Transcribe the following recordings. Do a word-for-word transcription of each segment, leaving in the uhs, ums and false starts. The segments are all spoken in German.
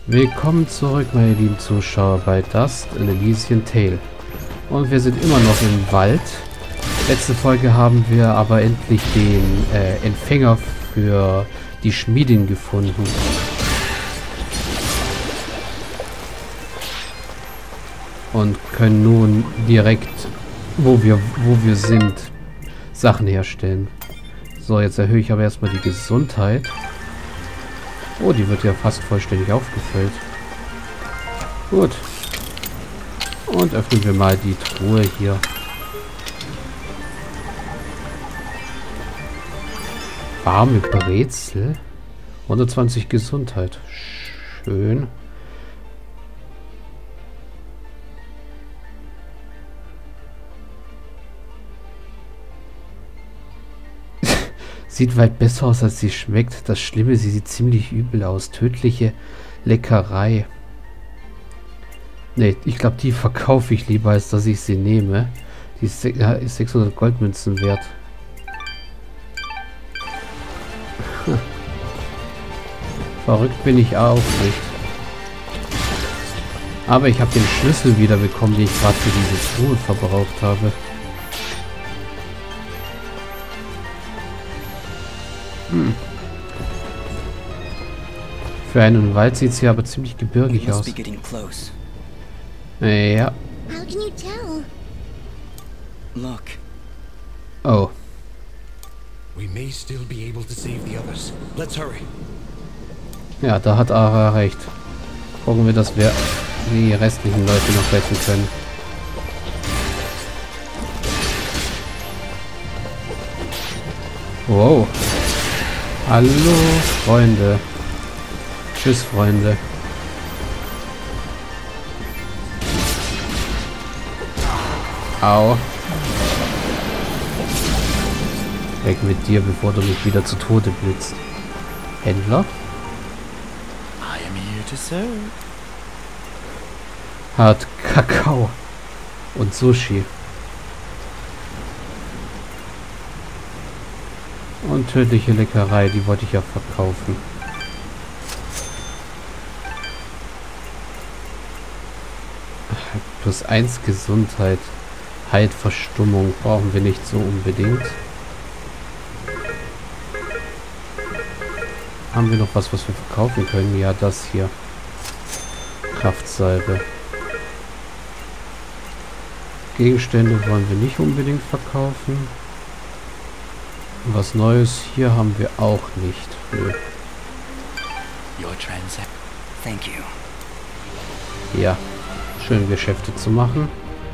Willkommen zurück, meine lieben Zuschauer, bei Dust: An Elysian Tale. Und wir sind immer noch im Wald. Letzte Folge haben wir aber endlich den äh, Empfänger für die Schmiedin gefunden. Und können nun direkt, wo wir, wo wir sind, Sachen herstellen. So, jetzt erhöhe ich aber erstmal die Gesundheit. Oh, die wird ja fast vollständig aufgefüllt. Gut. Und öffnen wir mal die Truhe hier. Warme Brezel. hundertzwanzig Gesundheit. Schön. Sieht weit besser aus, als sie schmeckt. Das Schlimme, sie sieht ziemlich übel aus. Tödliche Leckerei. Ne, ich glaube, die verkaufe ich lieber, als dass ich sie nehme. Die ist sechshundert Goldmünzen wert. Verrückt bin ich auch nicht. Aber ich habe den Schlüssel wieder bekommen, den ich gerade für diese Truhe verbraucht habe. Hm. Für einen Wald sieht es hier aber ziemlich gebirgig aus. Ja. Oh. Ja, da hat Ara recht. Gucken wir, dass wir die restlichen Leute noch retten können. Wow. Hallo, Freunde. Tschüss, Freunde. Au. Weg mit dir, bevor du mich wieder zu Tode blitzt. Händler? I am here to serve. Hat Kakao und Sushi. Und tödliche Leckerei, die wollte ich ja verkaufen. Plus eins Gesundheit. Heilt Verstummung. Brauchen wir nicht so unbedingt. Haben wir noch was, was wir verkaufen können? Ja, das hier. Kraftsalbe. Gegenstände wollen wir nicht unbedingt verkaufen. Was Neues hier haben wir auch nicht. Nö. Thank you. Ja, schön Geschäfte zu machen.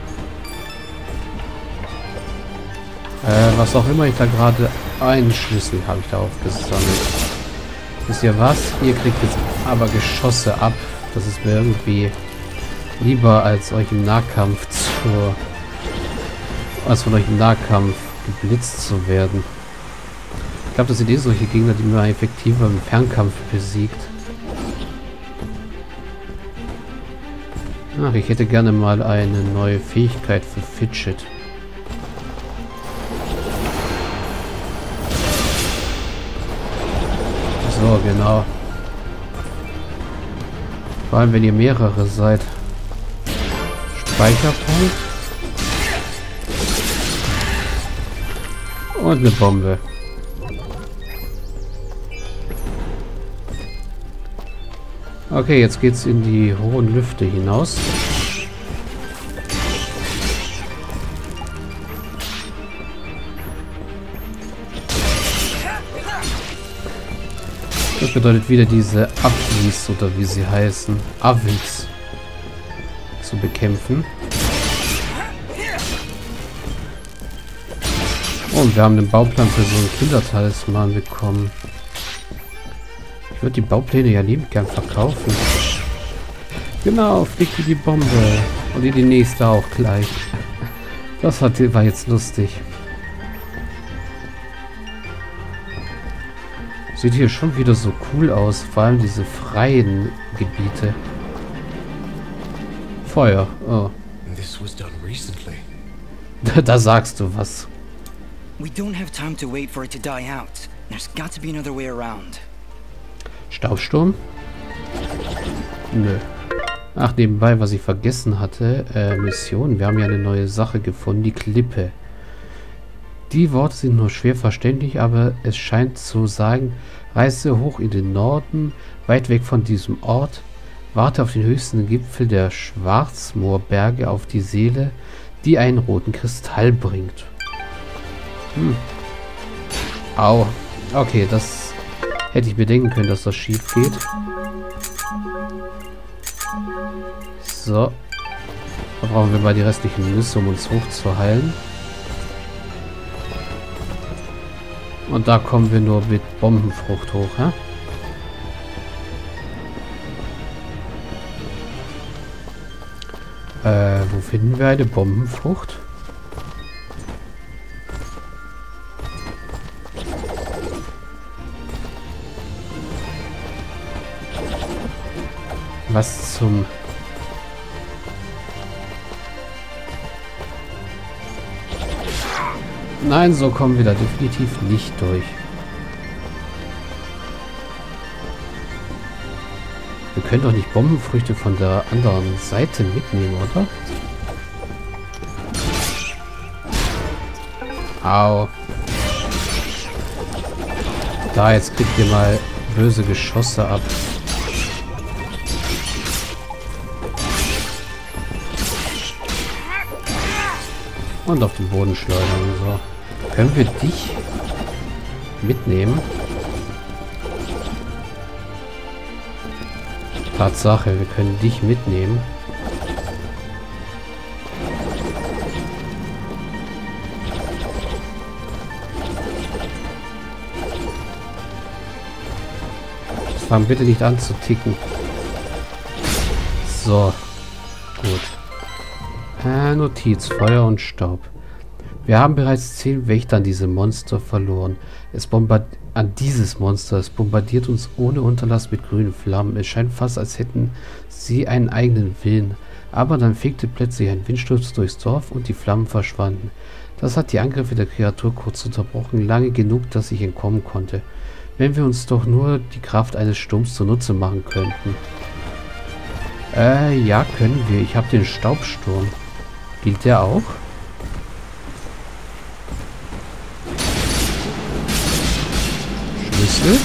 Äh, was auch immer ich da gerade... Einen Schlüssel habe ich da aufgesammelt. Wisst ihr was? Ihr kriegt jetzt aber Geschosse ab. Das ist mir irgendwie lieber, als euch im Nahkampf zu... als von euch im Nahkampf geblitzt zu werden. Ich glaube, das sind eh solche Gegner, die man effektiver im Fernkampf besiegt. Ach, ich hätte gerne mal eine neue Fähigkeit für Fidget. So, genau. Vor allem, wenn ihr mehrere seid. Speicherpunkt. Und eine Bombe. Okay, jetzt geht's in die hohen Lüfte hinaus. Das bedeutet wieder diese Ablis oder wie sie heißen, Avils zu bekämpfen. Und wir haben den Bauplan für so einen Kindertalisman bekommen. Ich würde die Baupläne ja liebend gern verkaufen. Genau, fliegt wie die Bombe. Und die, die nächste auch gleich. Das hat, war jetzt lustig. Sieht hier schon wieder so cool aus. Vor allem diese freien Gebiete. Feuer. Oh. Da, da sagst du was. We don't have time to wait for it to die out. There's got to be another way around. Staubsturm. Nö. Ach, nebenbei, was ich vergessen hatte, äh, Mission. Wir haben ja eine neue Sache gefunden, die Klippe. Die Worte sind nur schwer verständlich, aber es scheint zu sagen, reise hoch in den Norden, weit weg von diesem Ort, warte auf den höchsten Gipfel der Schwarzmoorberge auf die Seele, die einen roten Kristall bringt. Hm. Au. Okay, das hätte ich bedenken können, dass das schief geht. So. Da brauchen wir mal die restlichen Nüsse, um uns hochzuheilen. Und da kommen wir nur mit Bombenfrucht hoch, hä? Äh, wo finden wir eine Bombenfrucht? Was zum... Nein, so kommen wir da definitiv nicht durch. Wir können doch nicht Bombenfrüchte von der anderen Seite mitnehmen, oder? Au. Da, jetzt kriegt ihr mal böse Geschosse ab. Und auf den Boden schleudern. So. Können wir dich mitnehmen? Tatsache, wir können dich mitnehmen. Fang bitte nicht an zu ticken. So. Gut. Äh, Notiz, Feuer und Staub. Wir haben bereits zehn Wächter an diese Monster verloren. Es bombardiert an dieses Monster. Es bombardiert uns ohne Unterlass mit grünen Flammen. Es scheint fast, als hätten sie einen eigenen Willen. Aber dann fegte plötzlich ein Windsturz durchs Dorf und die Flammen verschwanden. Das hat die Angriffe der Kreatur kurz unterbrochen, lange genug, dass ich entkommen konnte. Wenn wir uns doch nur die Kraft eines Sturms zunutze machen könnten. Äh, ja, können wir. Ich habe den Staubsturm. Gilt der auch? Schlüssel?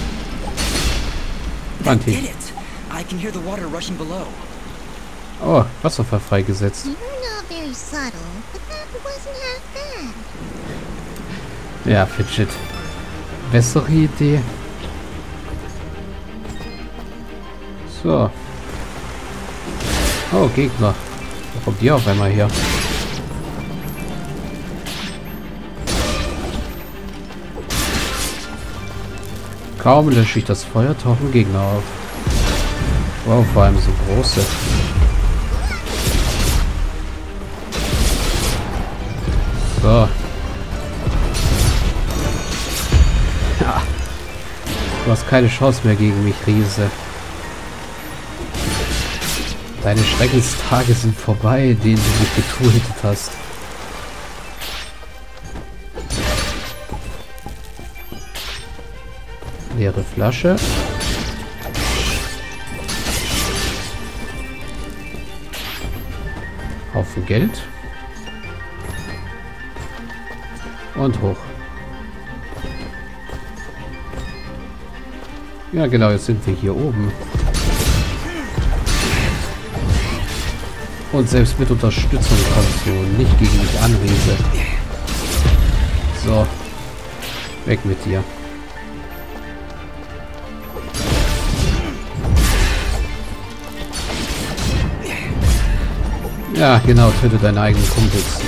Anti. Oh, Wasserfall freigesetzt. Ja, Fidget. Bessere Idee. So. Oh, Gegner. Wo kommt die auf einmal her? Kaum lösche ich das Feuer, tauchen Gegner auf. Wow, vor allem so große. So. Ja. Du hast keine Chance mehr gegen mich, Riese. Deine Schreckenstage sind vorbei, denen du mich getötet hast. Leere Flasche. Haufen Geld. Und hoch. Ja genau, jetzt sind wir hier oben. Und selbst mit Unterstützung kommst du nicht gegen mich an, Riese. So. Weg mit dir. Ja, genau, töte deine eigenen Kumpels.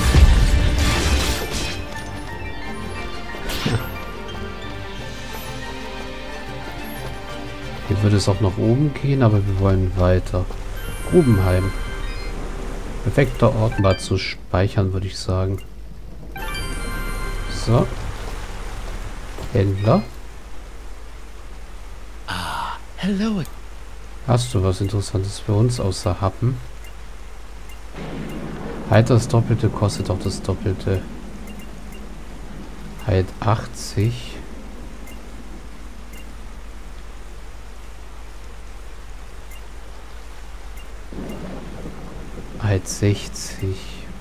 Hier würde es auch nach oben gehen, aber wir wollen weiter. Grubenheim. Perfekter Ort, mal zu speichern, würde ich sagen. So. Händler. Ah, hello. Hast du was Interessantes für uns außer Happen? Halt das Doppelte kostet auch das Doppelte. Halt achtzig. Sicherheit sechzig.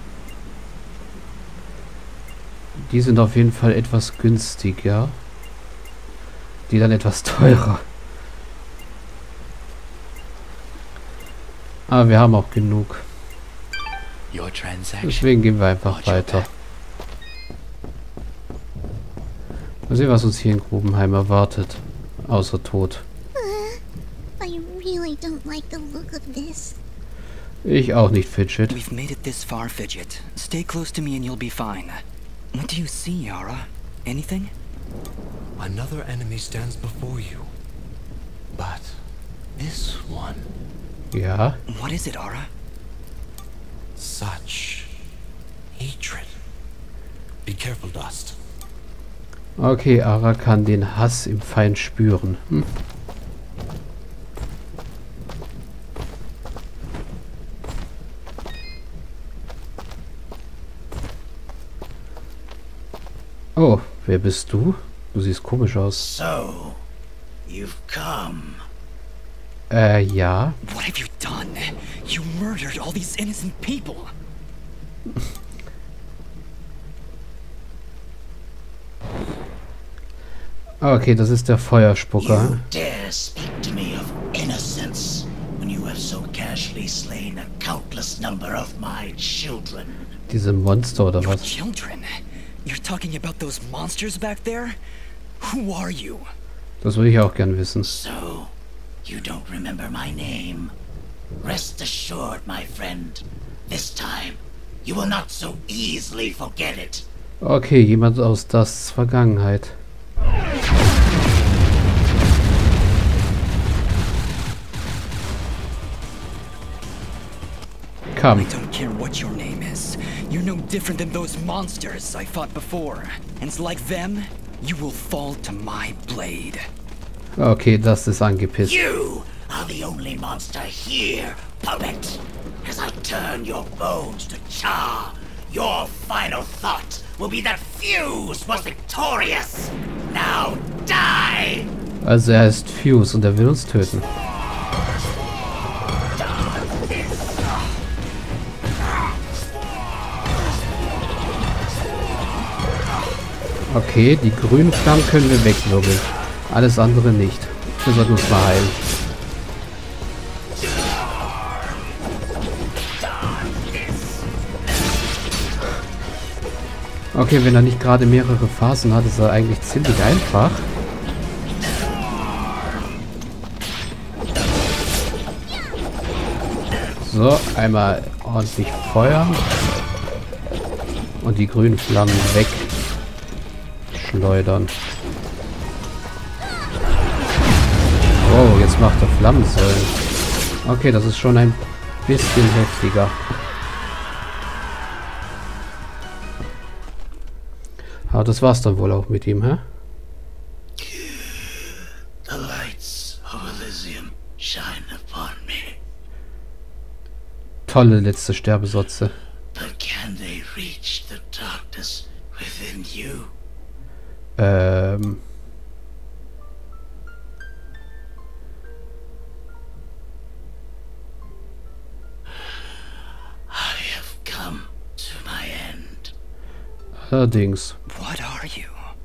Die sind auf jeden Fall etwas günstiger. Die dann etwas teurer. Aber wir haben auch genug. Deswegen gehen wir einfach weiter. Mal sehen, was uns hier in Grubenheim erwartet. Außer Tod. I really don't like the look of this. Ich auch nicht, Fidget. We've made it this far, Fidget. Stay close to me and you'll be fine. What do you see, Yara? Anything? Another enemy stands before you. But this one... Ja. What is it, Ara? Such hatred. Be careful, Dust. Okay, Ara kann den Hass im Feind spüren. Hm. Oh, wer bist du? Du siehst komisch aus. So, you've come. Äh, ja. What have you done? You murdered all these innocent people. Okay, das ist der Feuerspucker. You dare speak to me of innocence when you have so casually slain a countless number of my children. Diese Monster oder Your was? children? You're talking about those monsters back there? Who are you? Das würde ich auch gern wissen. So, you don't remember my name? Rest assured, my friend, this time you will not so easily forget it. Okay, jemand aus das Vergangenheit. Come. I don't care what your name is. You're no different than those monsters I fought before. And like them, you will fall to my blade. Okay, das ist angepisst. You are the only monster here, puppet. As I turn your bones to char, your final thought will be that Fuse was victorious. Now die! Also er ist Fuse und er will uns töten. Okay, die grünen Flammen können wir wegwirbeln. Alles andere nicht. Wir sollten uns mal heilen. Okay, wenn er nicht gerade mehrere Phasen hat, ist er eigentlich ziemlich einfach. So, einmal ordentlich feuern. Und die grünen Flammen weg. Schleudern. Oh, jetzt macht er Flammensäulen. Okay, das ist schon ein bisschen heftiger. Aber das war's dann wohl auch mit ihm, hä? The lights of Elysium shine upon me. Tolle letzte Sterbesotze. But can they reach the darkness within you? Ähm. I have come to my end. Allerdings. What are you?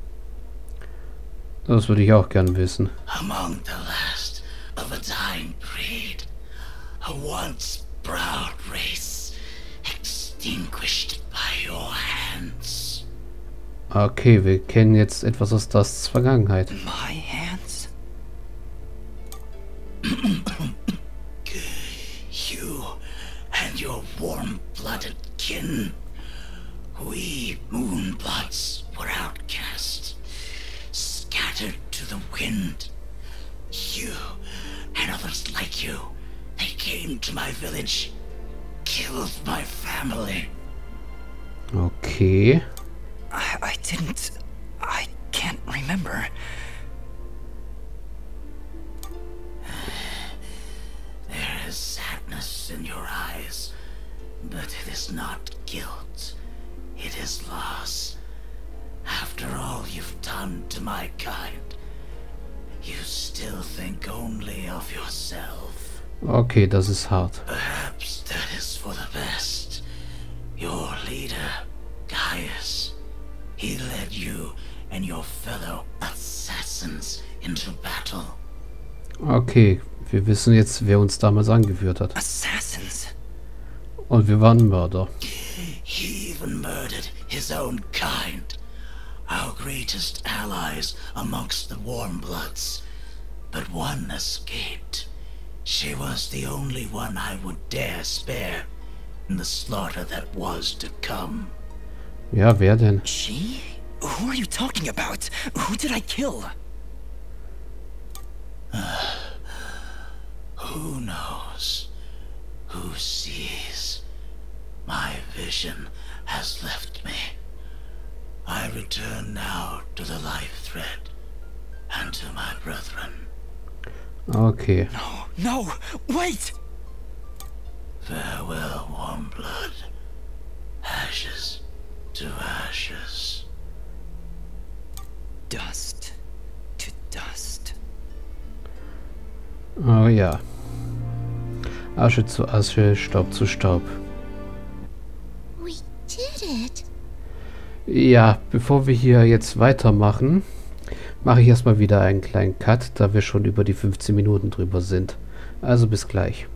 Das würde ich auch gern wissen. Among the last of a dying breed, a once proud race, extinguished by your hands. Okay, wir kennen jetzt etwas aus das Vergangenheit. My hands? You and your warm-blooded kin. We Moonbloods were outcast, scattered to the wind. You and others like you, they came to my village, killed my family. Okay. I, I didn't... I can't remember. There is sadness in your eyes, but it is not guilt. It is loss. After all you've done to my kind, you still think only of yourself. Okay, das ist hart. Perhaps that is for the best. He led you and your fellow assassins into battle. Okay, wir wissen jetzt, wer uns damals angeführt hat. Assassins? Und wir waren Mörder. He even murdered his own kind, our greatest allies amongst the Warmbloods. But one escaped. She was the only one I would dare spare in the slaughter that was to come. Ja, wer denn? She? Who are you talking about? Who did I kill? Who knows? Who sees? My vision has left me. I return now to the life thread and to my brethren. Okay. No, no, wait! Farewell, Warmblood. Ashes to ashes. Dust to dust. Oh ja. Asche zu Asche, Staub zu Staub. We did it. Ja, bevor wir hier jetzt weitermachen, mache ich erstmal wieder einen kleinen Cut, da wir schon über die fünfzehn Minuten drüber sind. Also bis gleich.